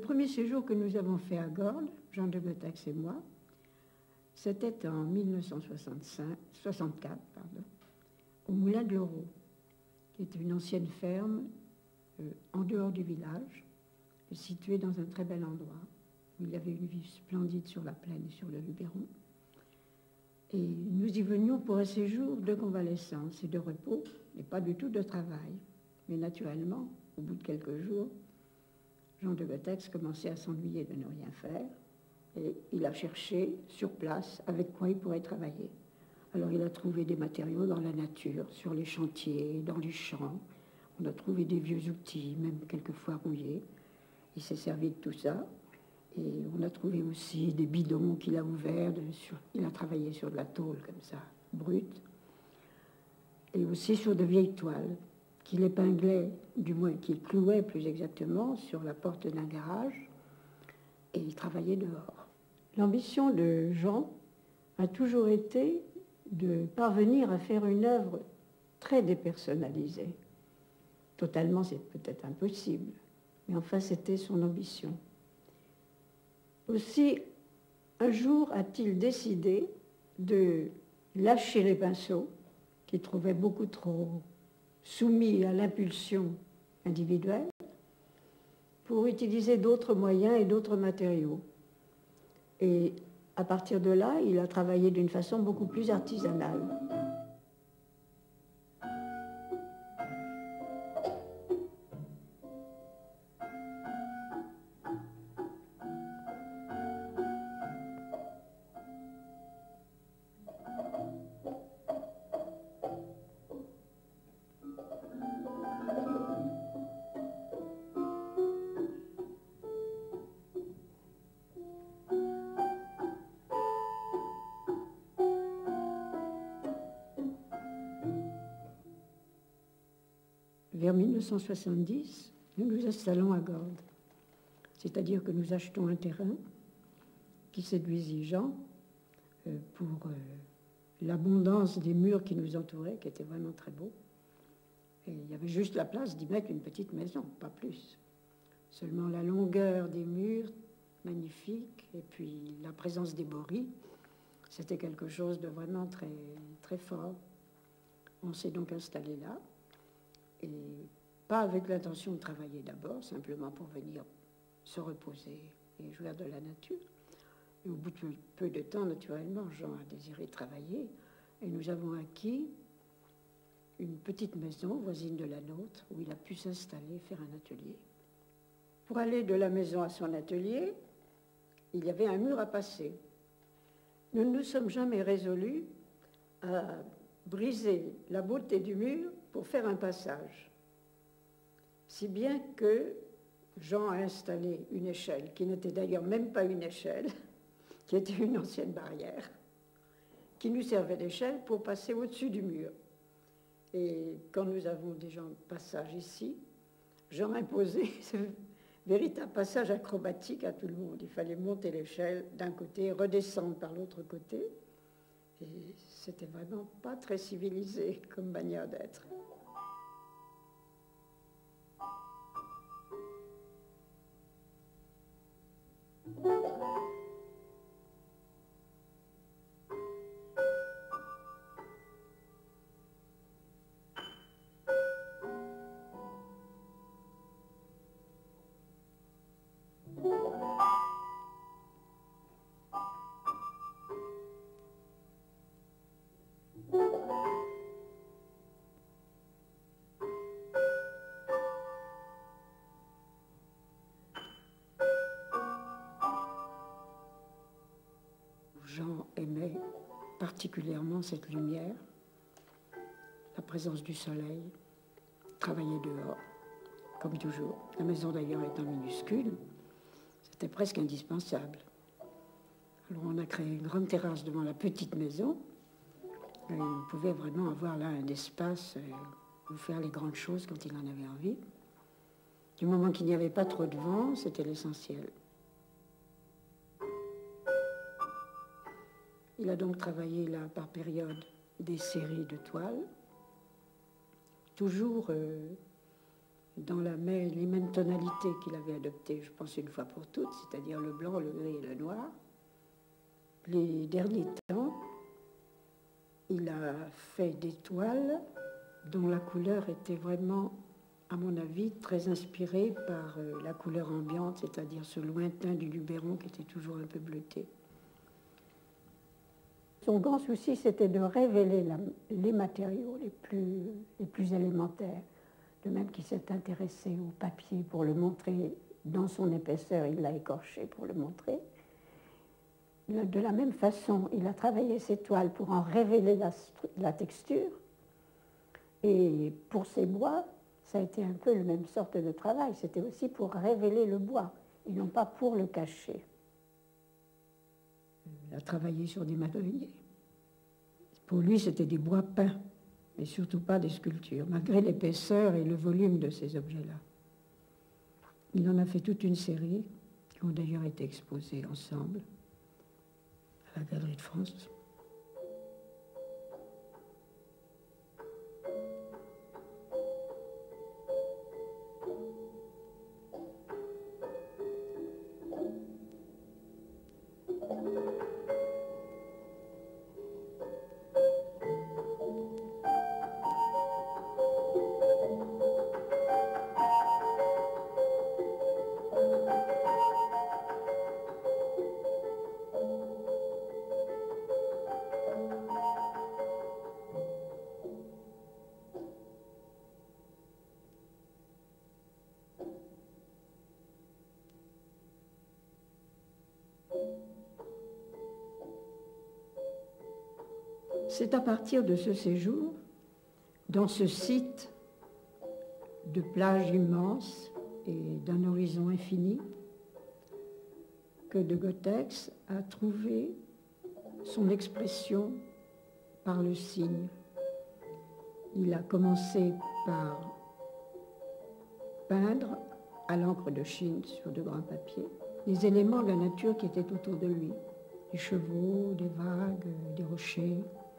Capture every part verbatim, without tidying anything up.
premier séjour que nous avons fait à Gordes, Jean de Gotax et moi, c'était en mille neuf cent soixante-cinq, soixante-quatre, pardon, au Moulin de l'Aureau, qui était une ancienne ferme euh, en dehors du village, située dans un très bel endroit, où il y avait une vue splendide sur la plaine et sur le Luberon. Et nous y venions pour un séjour de convalescence et de repos, et pas du tout de travail. Mais naturellement, au bout de quelques jours, Jean de Gotax commençait à s'ennuyer de ne rien faire, et il a cherché sur place avec quoi il pourrait travailler. Alors il a trouvé des matériaux dans la nature, sur les chantiers, dans les champs. On a trouvé des vieux outils, même quelquefois rouillés. Il s'est servi de tout ça. Et on a trouvé aussi des bidons qu'il a ouverts. De, sur, il a travaillé sur de la tôle comme ça, brute. Et aussi sur de vieilles toiles qu'il épinglait, du moins qu'il clouait plus exactement, sur la porte d'un garage. Et il travaillait dehors. L'ambition de Jean a toujours été de parvenir à faire une œuvre très dépersonnalisée. Totalement, c'est peut-être impossible, mais enfin, c'était son ambition. Aussi, un jour a-t-il décidé de lâcher les pinceaux, qu'il trouvait beaucoup trop soumis à l'impulsion individuelle, pour utiliser d'autres moyens et d'autres matériaux. Et à partir de là, il a travaillé d'une façon beaucoup plus artisanale. Vers mille neuf cent soixante-dix, nous nous installons à Gordes. C'est-à-dire que nous achetons un terrain qui séduisit Jean euh, pour euh, l'abondance des murs qui nous entouraient, qui étaient vraiment très beaux. Et il y avait juste la place d'y mettre une petite maison, pas plus. Seulement la longueur des murs, magnifique, et puis la présence des boris, c'était quelque chose de vraiment très, très fort. On s'est donc installé là. Et pas avec l'intention de travailler d'abord, simplement pour venir se reposer et jouir de la nature. Et au bout de peu de temps, naturellement, Jean a désiré travailler, et nous avons acquis une petite maison voisine de la nôtre, où il a pu s'installer, faire un atelier. Pour aller de la maison à son atelier, il y avait un mur à passer. Nous ne nous sommes jamais résolus à briser la beauté du mur pour faire un passage. Si bien que Jean a installé une échelle, qui n'était d'ailleurs même pas une échelle, qui était une ancienne barrière, qui nous servait d'échelle pour passer au-dessus du mur. Et quand nous avons déjà un passage ici, Jean a imposé ce véritable passage acrobatique à tout le monde. Il fallait monter l'échelle d'un côté, redescendre par l'autre côté. Et c'était vraiment pas très civilisé comme manière d'être. Jean aimait particulièrement cette lumière, la présence du soleil, travailler dehors, comme toujours. La maison d'ailleurs étant minuscule, c'était presque indispensable. Alors on a créé une grande terrasse devant la petite maison, et on pouvait vraiment avoir là un espace où faire les grandes choses quand il en avait envie. Du moment qu'il n'y avait pas trop de vent, c'était l'essentiel. Il a donc travaillé là par période des séries de toiles, toujours euh, dans la même, les mêmes tonalités qu'il avait adoptées, je pense une fois pour toutes, c'est-à-dire le blanc, le gris et le noir. Les derniers temps, il a fait des toiles dont la couleur était vraiment, à mon avis, très inspirée par la couleur ambiante, c'est-à-dire ce lointain du Luberon qui était toujours un peu bleuté. Son grand souci, c'était de révéler la, les matériaux les plus, les plus élémentaires. De même qu'il s'est intéressé au papier pour le montrer dans son épaisseur, il l'a écorché pour le montrer. De la même façon, il a travaillé ses toiles pour en révéler la, la texture. Et pour ses bois, ça a été un peu la même sorte de travail. C'était aussi pour révéler le bois, et non pas pour le cacher. Il a travaillé sur des madriers. Pour lui, c'était des bois peints, mais surtout pas des sculptures, malgré l'épaisseur et le volume de ces objets-là. Il en a fait toute une série, qui ont d'ailleurs été exposées ensemble à la Galerie de France. C'est à partir de ce séjour, dans ce site de plage immense et d'un horizon infini, que de Gothex a trouvé son expression par le signe. Il a commencé par peindre à l'encre de Chine sur de grands papiers les éléments de la nature qui étaient autour de lui, des chevaux, des vagues, des rochers.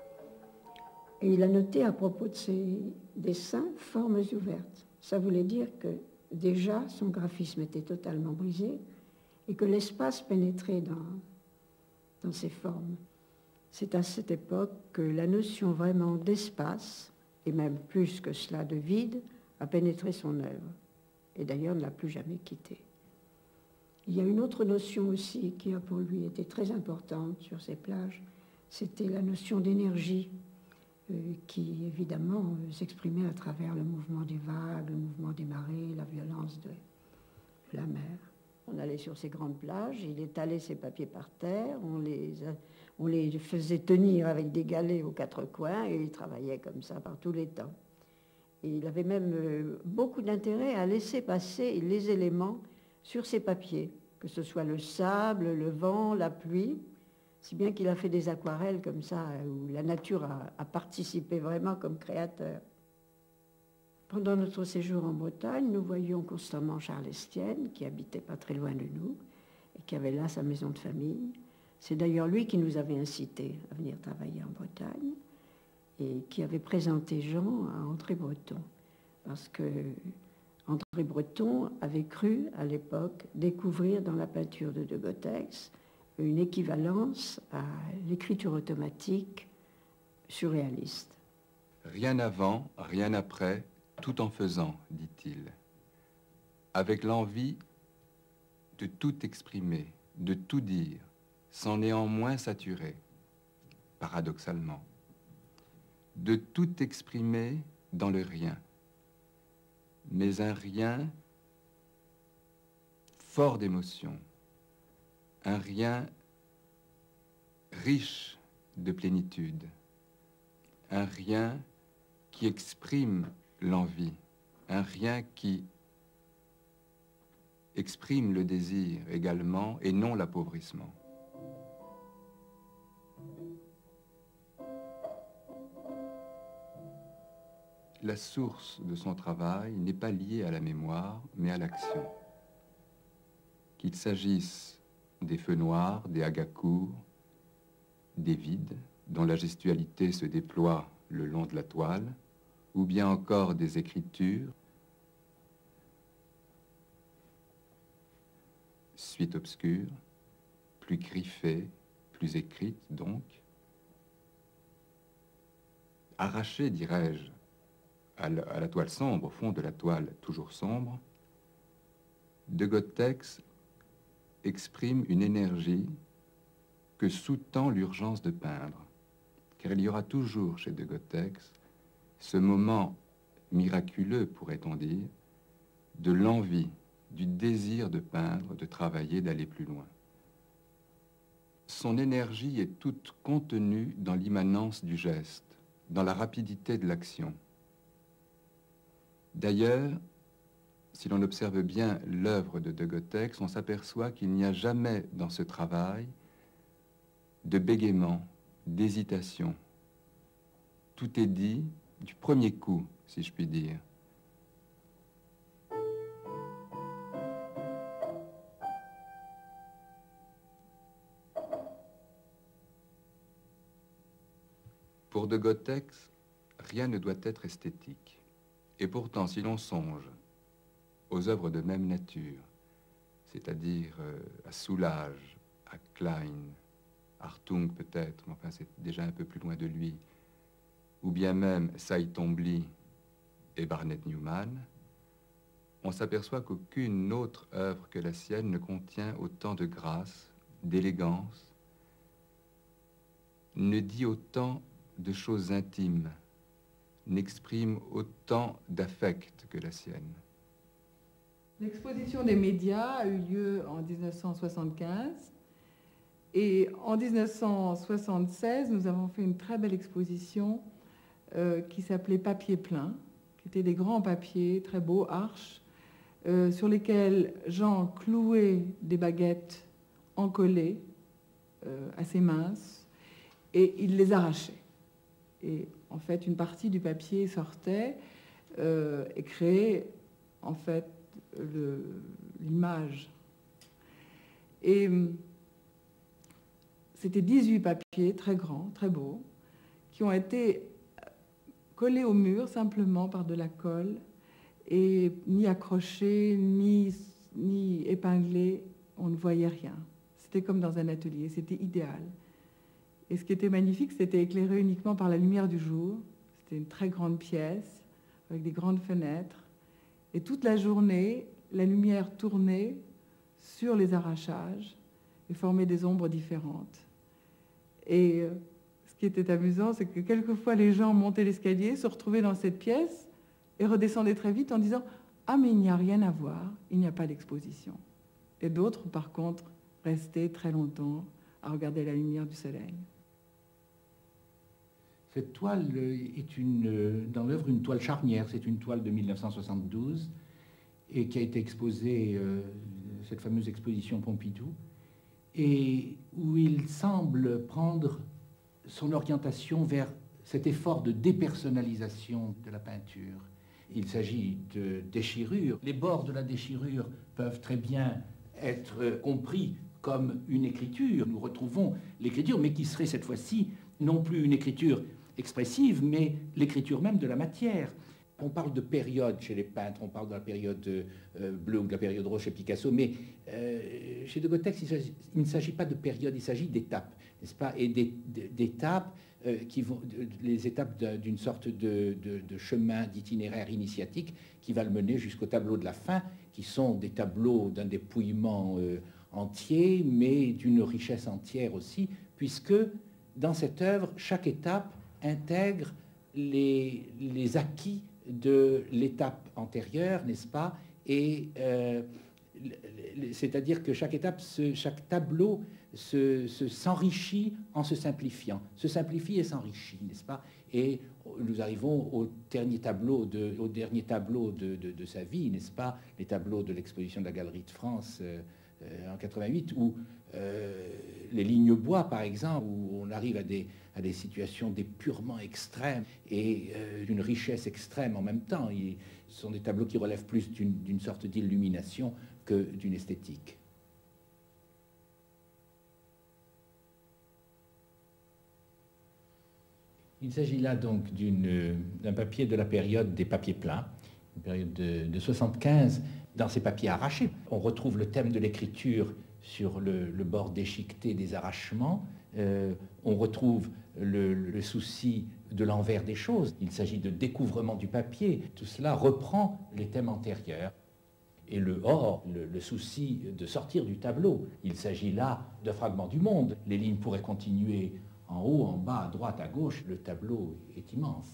Et il a noté à propos de ses dessins formes ouvertes. Ça voulait dire que déjà son graphisme était totalement brisé et que l'espace pénétrait dans, dans ses formes. C'est à cette époque que la notion vraiment d'espace, et même plus que cela de vide, a pénétré son œuvre. Et d'ailleurs ne l'a plus jamais quittée. Il y a une autre notion aussi qui a pour lui été très importante sur ces plages, c'était la notion d'énergie. Euh, qui évidemment euh, s'exprimait à travers le mouvement des vagues, le mouvement des marées, la violence de la mer. On allait sur ces grandes plages, il étalait ses papiers par terre, on les, on les faisait tenir avec des galets aux quatre coins et il travaillait comme ça par tous les temps. Et il avait même euh, beaucoup d'intérêt à laisser passer les éléments sur ses papiers, que ce soit le sable, le vent, la pluie, si bien qu'il a fait des aquarelles comme ça, où la nature a, a participé vraiment comme créateur. Pendant notre séjour en Bretagne, nous voyions constamment Charles Estienne, qui habitait pas très loin de nous, et qui avait là sa maison de famille. C'est d'ailleurs lui qui nous avait incités à venir travailler en Bretagne, et qui avait présenté Jean à André Breton, parce que André Breton avait cru, à l'époque, découvrir dans la peinture de de Gothex une équivalence à l'écriture automatique surréaliste. Rien avant, rien après, tout en faisant, dit-il, avec l'envie de tout exprimer, de tout dire, sans néanmoins saturer, paradoxalement, de tout exprimer dans le rien, mais un rien fort d'émotion, un rien riche de plénitude, un rien qui exprime l'envie, un rien qui exprime le désir également et non l'appauvrissement. La source de son travail n'est pas liée à la mémoire, mais à l'action. Qu'il s'agisse des feux noirs, des hagacours, des vides, dont la gestualité se déploie le long de la toile, ou bien encore des écritures, suite obscure, plus griffée, plus écrite donc. Arrachée, dirais-je, à la, à la toile sombre, au fond de la toile toujours sombre, de Gothex exprime une énergie que sous-tend l'urgence de peindre, car il y aura toujours chez de Gothex ce moment miraculeux, pourrait-on dire, de l'envie, du désir de peindre, de travailler, d'aller plus loin. Son énergie est toute contenue dans l'immanence du geste, dans la rapidité de l'action. D'ailleurs, si l'on observe bien l'œuvre de de Gothex, on s'aperçoit qu'il n'y a jamais dans ce travail de bégaiement, d'hésitation. Tout est dit du premier coup, si je puis dire. Pour de Gothex, rien ne doit être esthétique. Et pourtant, si l'on songe aux œuvres de même nature, c'est-à-dire euh, à Soulages, à Klein, Hartung peut-être, mais enfin c'est déjà un peu plus loin de lui, ou bien même Cy Twombly et Barnett Newman, on s'aperçoit qu'aucune autre œuvre que la sienne ne contient autant de grâce, d'élégance, ne dit autant de choses intimes, n'exprime autant d'affect que la sienne. L'exposition des médias a eu lieu en mille neuf cent soixante-quinze et en mille neuf cent soixante-seize, nous avons fait une très belle exposition euh, qui s'appelait Papier plein, qui étaient des grands papiers très beaux, arches, euh, sur lesquels Jean clouait des baguettes encollées, euh, assez minces, et il les arrachait. Et en fait, une partie du papier sortait euh, et créait en fait l'image. Et c'était dix-huit papiers très grands, très beaux, qui ont été collés au mur simplement par de la colle et ni accrochés, ni, ni épinglés, on ne voyait rien. C'était comme dans un atelier, c'était idéal. Et ce qui était magnifique, c'était éclairé uniquement par la lumière du jour. C'était une très grande pièce, avec des grandes fenêtres. Et toute la journée, la lumière tournait sur les arrachages et formait des ombres différentes. Et ce qui était amusant, c'est que quelquefois, les gens montaient l'escalier, se retrouvaient dans cette pièce et redescendaient très vite en disant « Ah, mais il n'y a rien à voir, il n'y a pas d'exposition. » Et d'autres, par contre, restaient très longtemps à regarder la lumière du soleil. Cette toile est une, dans l'œuvre une toile charnière. C'est une toile de mille neuf cent soixante-douze et qui a été exposée, euh, cette fameuse exposition Pompidou, et où il semble prendre son orientation vers cet effort de dépersonnalisation de la peinture. Il s'agit de déchirure. Les bords de la déchirure peuvent très bien être compris comme une écriture. Nous retrouvons l'écriture, mais qui serait cette fois-ci non plus une écriture expressive, mais l'écriture même de la matière. On parle de période chez les peintres, on parle de la période euh, bleue ou de la période rose chez Picasso, mais euh, chez de Gothex, il, il ne s'agit pas de période, il s'agit d'étapes, n'est-ce pas? Et d'étapes euh, qui vont, les étapes d'une sorte de, de, de chemin, d'itinéraire initiatique qui va le mener jusqu'au tableau de la fin, qui sont des tableaux d'un dépouillement euh, entier, mais d'une richesse entière aussi, puisque dans cette œuvre, chaque étape intègre les, les acquis de l'étape antérieure, n'est-ce pas? Et euh, c'est-à-dire que chaque étape, se, chaque tableau se, se, s'enrichit en se simplifiant, se simplifie et s'enrichit, n'est-ce pas? Et nous arrivons au dernier tableau de, au dernier tableau de, de, de sa vie, n'est-ce pas? Les tableaux de l'exposition de la Galerie de France euh, euh, en quatre-vingt-huit, où euh, les lignes bois, par exemple, où on arrive à des, à des situations d'épurement extrême et euh, d'une richesse extrême en même temps. Ils sont des tableaux qui relèvent plus d'une, d'une sorte d'illumination que d'une esthétique. Il s'agit là donc d'une, d'un papier de la période des papiers pleins, une période de, de soixante-quinze. Dans ces papiers arrachés, on retrouve le thème de l'écriture sur le, le bord déchiqueté des arrachements, euh, on retrouve le, le souci de l'envers des choses. Il s'agit de découvrement du papier. Tout cela reprend les thèmes antérieurs. Et le or, le, le souci de sortir du tableau. Il s'agit là de fragments du monde. Les lignes pourraient continuer en haut, en bas, à droite, à gauche. Le tableau est immense.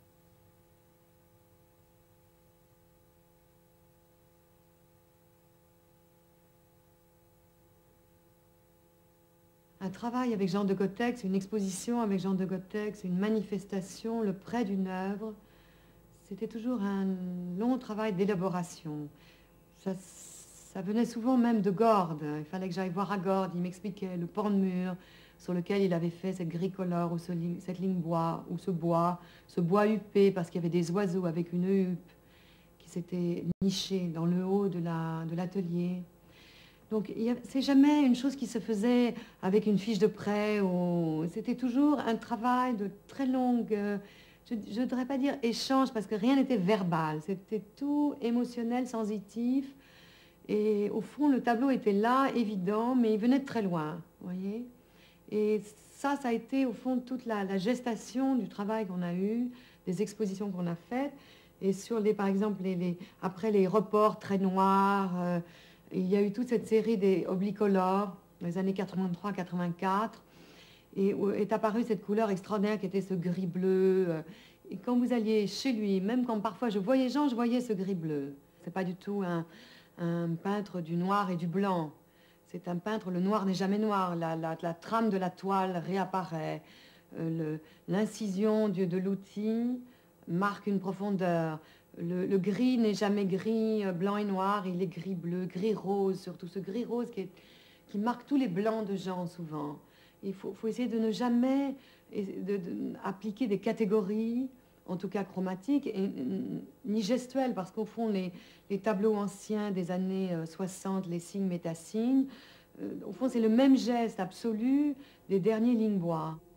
Un travail avec Jean de Gothex, une exposition avec Jean de Gothex, une manifestation, le prêt d'une œuvre, c'était toujours un long travail d'élaboration. Ça, ça venait souvent même de Gorde. Il fallait que j'aille voir à Gorde. Il m'expliquait le pan de mur sur lequel il avait fait cette grille colore ou ce, cette ligne bois, ou ce bois, ce bois huppé parce qu'il y avait des oiseaux avec une huppe qui s'étaient nichés dans le haut de la, de l'atelier. Donc, c'est jamais une chose qui se faisait avec une fiche de prêt. C'était toujours un travail de très longue, je ne voudrais pas dire échange, parce que rien n'était verbal. C'était tout émotionnel, sensitif. Et au fond, le tableau était là, évident, mais il venait de très loin, vous voyez. Et ça, ça a été au fond toute la, la gestation du travail qu'on a eu, des expositions qu'on a faites. Et sur les, par exemple, les, les, après les reports très noirs, euh, il y a eu toute cette série des oblicolores, dans les années quatre-vingt-trois quatre-vingt-quatre, et où est apparue cette couleur extraordinaire qui était ce gris-bleu. Et quand vous alliez chez lui, même quand parfois je voyais Jean, je voyais ce gris-bleu. C'est pas du tout un, un peintre du noir et du blanc. C'est un peintre, le noir n'est jamais noir. La, la, la trame de la toile réapparaît. Euh, l'incision de, de l'outil marque une profondeur. Le, le gris n'est jamais gris, euh, blanc et noir, il est gris-bleu, gris-rose, surtout ce gris-rose qui, qui marque tous les blancs de Jean souvent. Il faut, faut essayer de ne jamais de, de, appliquer des catégories, en tout cas chromatiques, et, ni gestuelles, parce qu'au fond, les, les tableaux anciens des années soixante, les signes métasignes, euh, au fond, c'est le même geste absolu des derniers lignes bois.